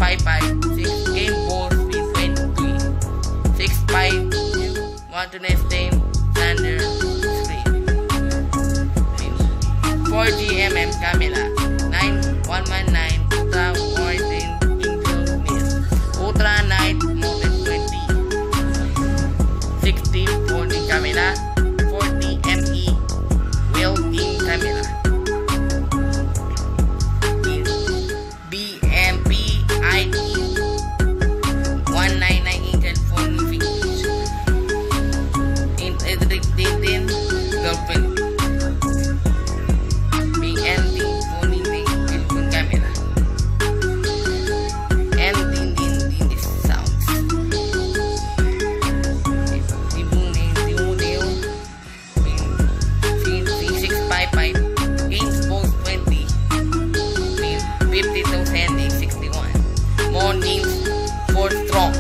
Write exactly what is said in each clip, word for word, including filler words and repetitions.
five five, six game ball speed twenty-three, six five, one to nesting, standard screen, four G M M camera, nine one one nine, ultra wide angle mirror, ultra night mode twenty, sixty forty camera, forty megapixel built-in camera. B M P I D one ninety-nine inch phone finish. Electric tintin girlfriend. B M P phone telephone camera. And din din din this sounds. Tibong na yung tibong six five five games post twenty. fifty thousand sixty-one. Mornings four strong.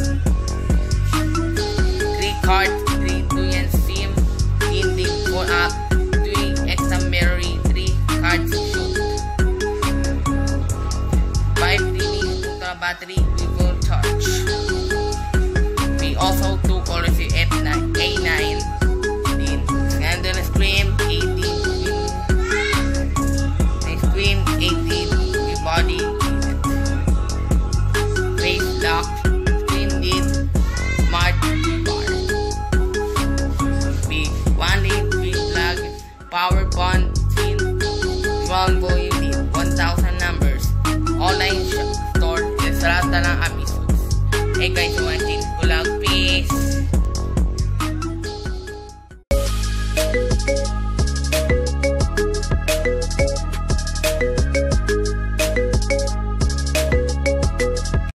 three cards, three dual SIM, hindi four app, three extra memory, three cards shoot. five three ultra battery before charge. We also took quality F nine, A nine, din standard screen eighteen, screen eighteen. Body face lock, screen lead, smart bar, big one lead, big plug, power bond, screen, strong volume lead, one thousand numbers, online shop, store, Sarata ng Amisus. Hey guys, watching.